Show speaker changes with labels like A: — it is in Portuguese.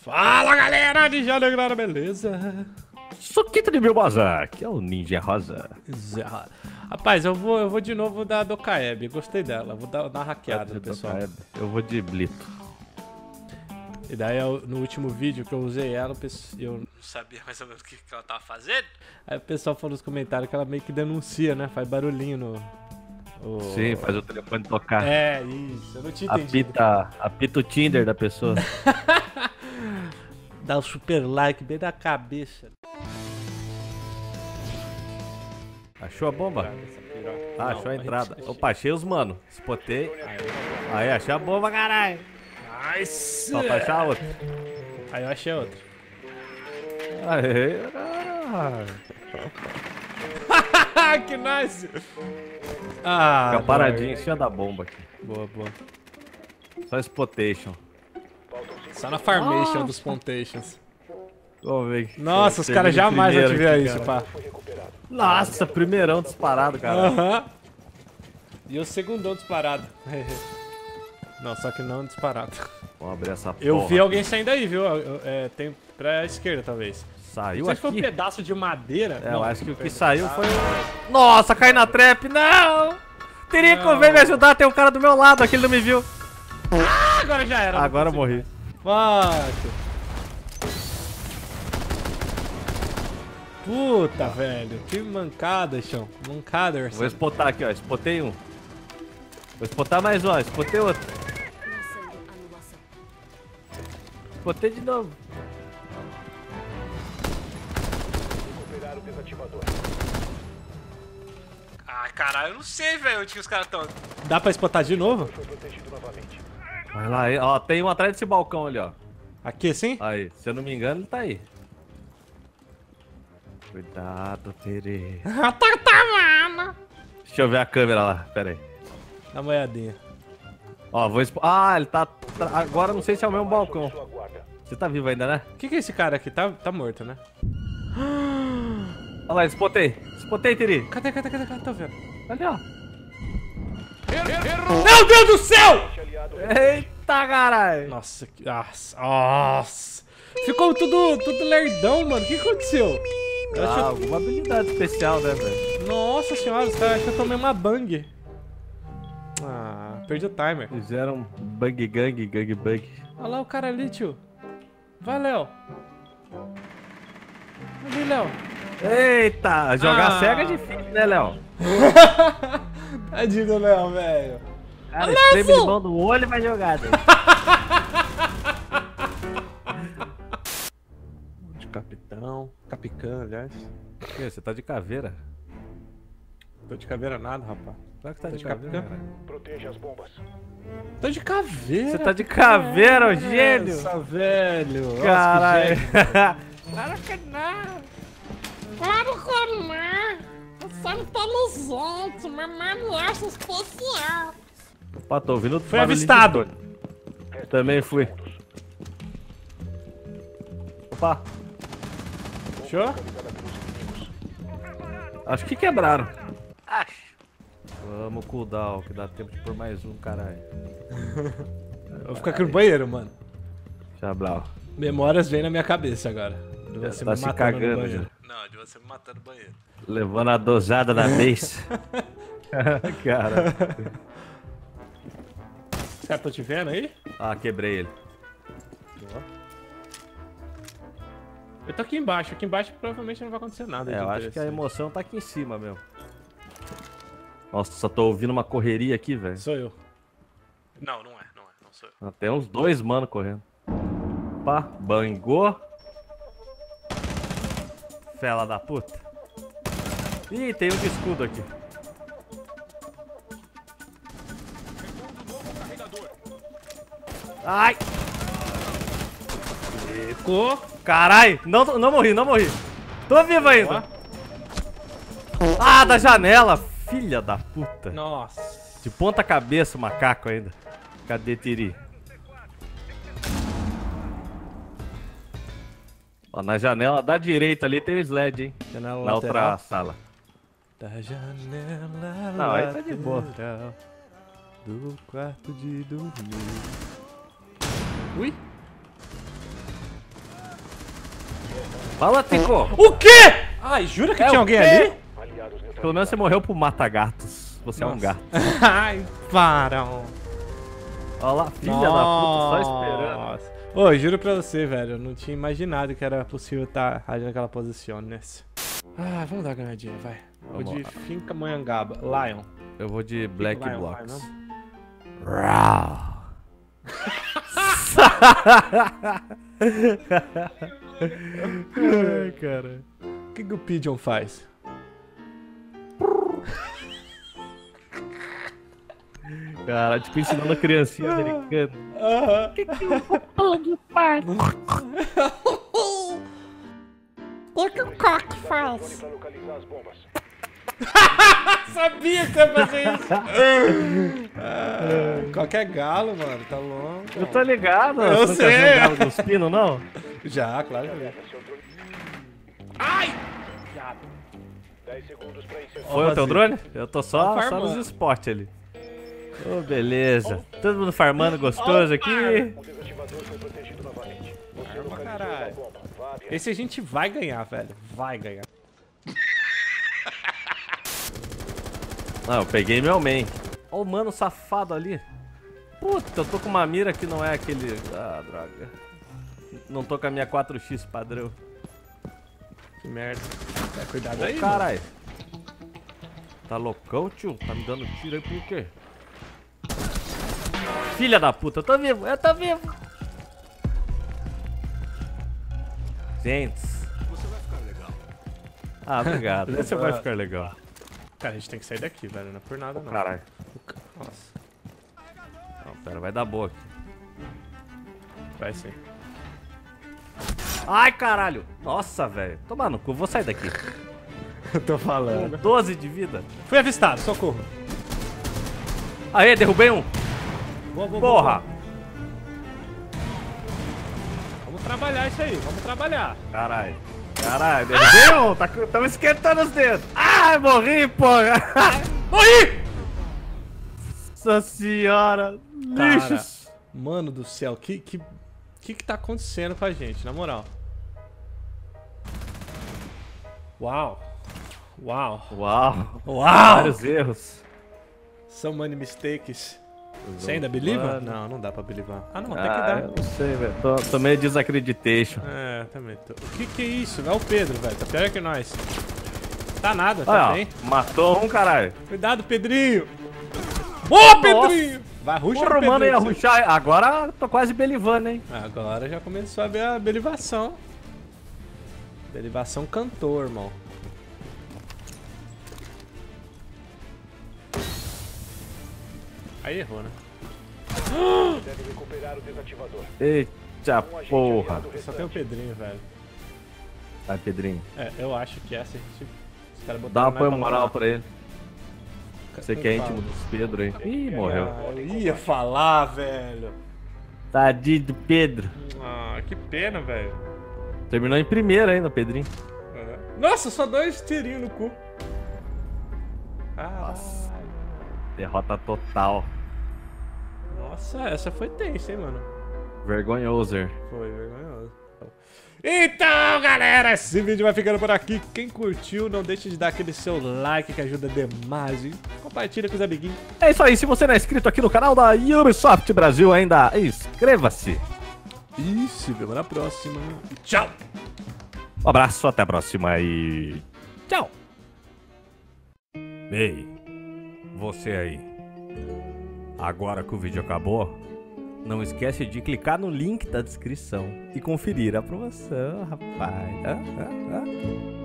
A: Fala galera, Ninja Negrada, beleza?
B: Suquito de Bilbosa, que é o Ninja Rosa.
A: Rapaz, eu vou de novo da Dokaeb, gostei dela, vou dar uma hackeada, pessoal.
B: Eu vou de Blito.
A: E daí no último vídeo que eu usei ela, eu não sabia mais ou menos o que ela tava fazendo. Aí o pessoal falou nos comentários que ela meio que denuncia, né? Faz barulhinho no...
B: Sim, faz o telefone tocar.
A: É, isso, eu não tinha entendido.
B: Apita o Tinder da pessoa.
A: Dá o super like bem na cabeça.
B: Achou a bomba? Ah, achou a entrada. Opa, achei os mano. Spotei. Aí, achei a bomba, caralho.
A: Nice!
B: Só pra achar outra.
A: Aí eu achei outra.
B: Aê,
A: Que nice! Ah,
B: fica paradinho em cima da bomba aqui.
A: Boa, boa.
B: Só Spotation.
A: Só na farmation dos Pontations.
B: Vamos ver.
A: Nossa, os caras jamais vão te ver isso, pá.
B: Nossa, primeirão disparado, cara.
A: Aham. E o segundão disparado. Não, só que não disparado.
B: Vamos abrir essa porra.
A: Eu vi alguém saindo aí, viu? Tem pra esquerda, talvez.
B: Saiu
A: Não sei
B: aqui?
A: se foi um pedaço de madeira.
B: É,
A: não,
B: eu acho que o que saiu foi... Nossa, cai na trap, não! Tirico, vem me ajudar, tem um cara do meu lado aqui, ele não me viu.
A: Ah, agora já era.
B: Agora eu morri.
A: Fuck. Puta, velho. Que mancada, chão. Mancada,
B: Vou spotar aqui, ó. Spotei um. Vou spotar mais um, ó. Spotei outro. Spotei de novo.
A: Ah, caralho, eu não sei, velho, onde que os caras estão. Dá pra spotar de novo?
B: Vai lá, aí. Ó. Tem um atrás desse balcão ali, ó.
A: Aqui, sim?
B: Aí, se eu não me engano, ele tá aí. Cuidado, Tere.
A: Mano.
B: Deixa eu ver a câmera lá, pera aí.
A: Dá uma olhadinha.
B: Ó, vou Ah, ele tá... Agora não sei se é o mesmo balcão. Você tá vivo ainda, né?
A: O que é esse cara aqui? Tá morto, né?
B: Olha lá, spotei. Spotei, Tere.
A: Cadê? Tô vendo.
B: Ali, ó.
A: Meu Deus do céu!
B: Eita, caralho.
A: Nossa, nossa. Ficou tudo lerdão, mano. O que aconteceu?
B: Alguma habilidade especial, né, velho?
A: Nossa senhora, os caras acham que eu tomei uma bang. Ah, perdi o timer.
B: Fizeram bang bug.
A: Olha lá o cara ali, tio. Vai, Léo. Ali, Léo.
B: Eita, jogar cega é difícil, né, Léo?
A: Tadinho do Léo, velho.
B: Cara, espreme limão no olho e vai jogar, né?
A: De capitão. Capicã, aliás.
B: Você tá de caveira?
A: Tô de caveira nada, rapaz.
B: Será que tá
A: Tá
B: de
A: de
B: caveira?
A: capitã?
B: Cara?
C: Proteja as bombas.
A: Tô de caveira.
B: Você tá de caveira, ô gênio?
A: Nossa, velho.
B: Caralho.
A: Claro que não. Claro que não. Eu sou inteligente, mamãe me acha especial.
B: Opa, tô ouvindo.
A: Foi avistado.
B: Também fui. Opa,
A: Fechou?
B: acho que quebraram. Vamos cooldown, que dá tempo de pôr mais um, caralho.
A: Eu vou ficar aqui no banheiro, mano.
B: Chablau.
A: Memórias vêm na minha cabeça agora. De
B: Já
A: você
B: tá
A: me
B: se
A: matando no
B: cagando,
A: banheiro. Não, de você me matando no banheiro.
B: Levando a dosada da base. Cara.
A: Os caras estão te vendo aí?
B: Ah, quebrei ele.
A: Eu tô aqui embaixo. Aqui embaixo provavelmente não vai acontecer nada.
B: É,
A: de
B: eu acho que a
A: interessante.
B: emoção tá aqui em cima mesmo. Nossa, só tô ouvindo uma correria aqui, velho.
A: Sou eu. Não sou eu.
B: Tem uns dois mano correndo. Opa, bangou. Fela da puta. Ih, tem um de escudo aqui. Ai!
A: Ficou.
B: Carai! Não morri. Tô vivo ainda. Ah, da janela! Filha da puta.
A: Nossa.
B: De ponta cabeça o macaco ainda. Cadê Tiri? Ó, na janela da direita ali tem o sled, hein?
A: Janela
B: Na
A: lateral.
B: outra sala.
A: Da janela
B: Não, aí tá de boa.
A: lateral do quarto de dormir. Ui!
B: Fala, Tico!
A: O quê? Ai, jura que tinha alguém ali?
B: Pelo menos você morreu pro mata-gatos. Você é um gato.
A: Ai, para.
B: Olha lá, filha da puta, só esperando.
A: Ô, juro pra você, velho, eu não tinha imaginado que era possível estar ali naquela posição, nessa. Ah, vamos dar uma ganhadinha, vai. Vou de Finca Moyangaba, Lion.
B: Eu vou de Black
A: Lion,
B: Blocks.
A: Ai, cara. O que o Pigeon faz?
B: Cara, tipo ensinando a criancinha americana.
A: Aham.
C: O que o coque faz?
A: Sabia que você ia fazer isso. Qualquer galo, mano, tá longo.
B: Eu tô ligado.
A: Eu
B: você
A: sei.
B: Nunca viu o galo dos pinos, não?
A: Já, claro que é.
B: Foi o teu drone? Eu tô só
A: farmando.
B: nos spots ali. Ô, beleza. Todo mundo farmando gostoso aqui.
A: Arma, caralho. Esse a gente vai ganhar, velho. Vai ganhar.
B: Não, eu peguei meu main. Ó o mano safado ali. Puta, eu tô com uma mira que não é aquele... Ah, droga. Não tô com a minha 4x padrão.
A: Que merda. Cuidado aí,
B: Caralho. Tá loucão, tio? Tá me dando tiro aí por quê? Filha da puta, eu tô vivo, eu tô vivo. Gente.
D: Você vai ficar legal.
B: Ah, obrigado. Você vai ficar legal.
A: Cara, a gente tem que sair daqui, velho. Não é por nada, não.
B: Caralho.
A: Nossa.
B: Não, pera, vai dar boa aqui.
A: Vai sim.
B: Ai, caralho. Nossa, velho. Toma no cu, vou sair daqui.
A: Eu tô falando.
B: 12 de vida.
A: Fui avistado, socorro.
B: Aê, derrubei um.
A: Boa, boa,
B: Porra.
A: boa. Vamos trabalhar isso aí, vamos trabalhar.
B: Caralho. Caralho, derrubei um. Tamo esquentando os dedos. Ai, morri, porra.
A: Morri!
B: Nossa senhora.
A: Cara,
B: Lixos.
A: mano do céu, que tá acontecendo com a gente, na moral? Uau. Uau.
B: Uau.
A: Uau!
B: Vários erros.
A: So many mistakes. Você ainda believer? Não, não dá pra believer. Ah, não, até que dá.
B: Eu não sei, velho. Tô meio desacreditation.
A: É, também tô. O que é isso? É o Pedro, velho. Tá pior que nós. Tá nada,
B: Olha,
A: tá
B: ó,
A: bem.
B: matou um, caralho.
A: Cuidado, Pedrinho. Boa, Pedrinho! Vai, ruxa
B: Porra,
A: no
B: o mano ia
A: Pedrinho.
B: rushar. Agora tô quase belivando, hein.
A: Agora já começou a ver a belivação. Belivação cantor, irmão. Aí errou, né?
D: Deve recuperar o desativador.
B: Eita porra.
A: Só tem o Pedrinho, velho.
B: Vai, Pedrinho.
A: É, eu acho que essa a gente... Os caras
B: Dá um
A: botaram
B: apoio
A: nós pra
B: moral
A: mamar.
B: pra ele. Você que é íntimo dos Pedro aí. Ih, morreu.
A: Ah, eu ia falar, velho.
B: Tadinho do Pedro.
A: Ah, que pena, velho.
B: Terminou em primeiro ainda, Pedrinho.
A: Nossa, só 2 tirinhos no cu. Ah,
B: Derrota total.
A: nossa, essa foi tensa, hein, mano.
B: Vergonhoso.
A: Foi vergonhoso. Então, galera, esse vídeo vai ficando por aqui. Quem curtiu, não deixe de dar aquele seu like que ajuda demais. E compartilha com os amiguinhos.
B: É isso aí, se você não é inscrito aqui no canal da Ubisoft Brasil ainda, inscreva-se.
A: E se vemos na próxima. Tchau!
B: Um abraço, até a próxima e tchau. Ei, você aí. Agora que o vídeo acabou, não esquece de clicar no link da descrição e conferir a promoção, rapaz.